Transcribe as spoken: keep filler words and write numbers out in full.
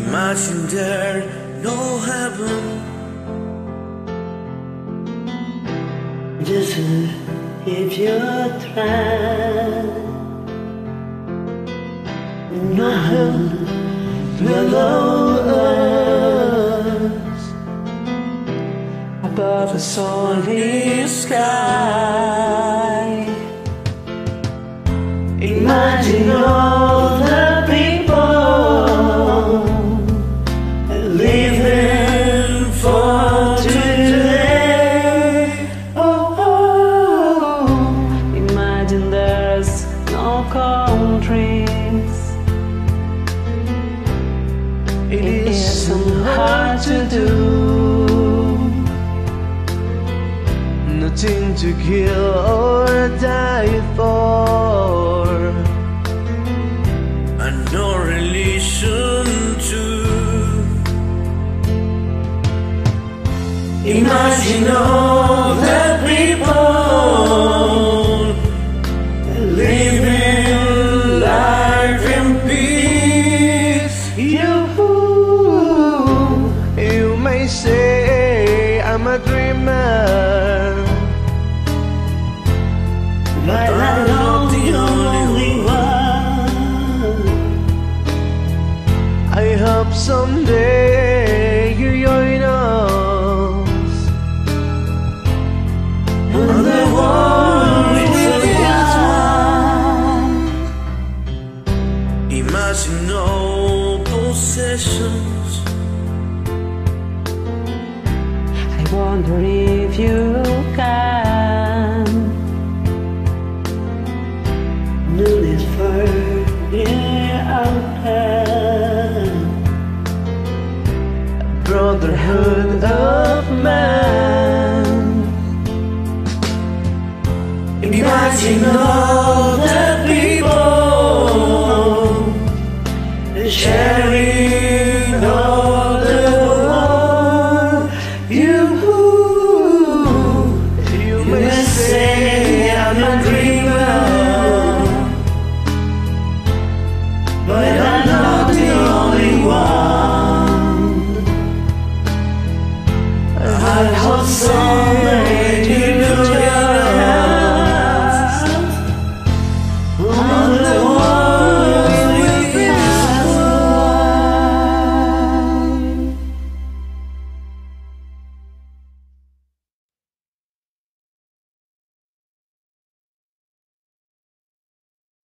Imagine there no heaven. Just if you try, no heaven below us, above a sunny sky. Imagine all the people living for today. Oh, oh. Imagine there's no countries. It isn't hard to do. Nothing to kill or die for, And no religion too. Imagine all the people living life in peace. You, You may say I'm a dreamer, but I'm not the only one. I hope someday you join us And the world will be one. Imagine no possessions. I wonder if you can do this for our plan. brotherhood of man. Imagine all the people share